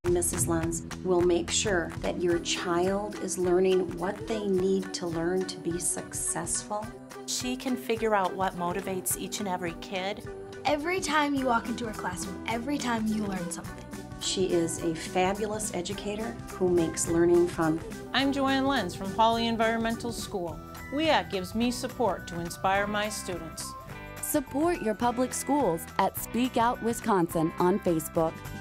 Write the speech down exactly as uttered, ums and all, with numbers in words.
Missus Lens will make sure that your child is learning what they need to learn to be successful. She can figure out what motivates each and every kid. Every time you walk into her classroom, every time you learn something. She is a fabulous educator who makes learning fun. I'm JoAnn Lens from Hawley Environmental School. W E A C gives me support to inspire my students. Support your public schools at Speak Out Wisconsin on Facebook.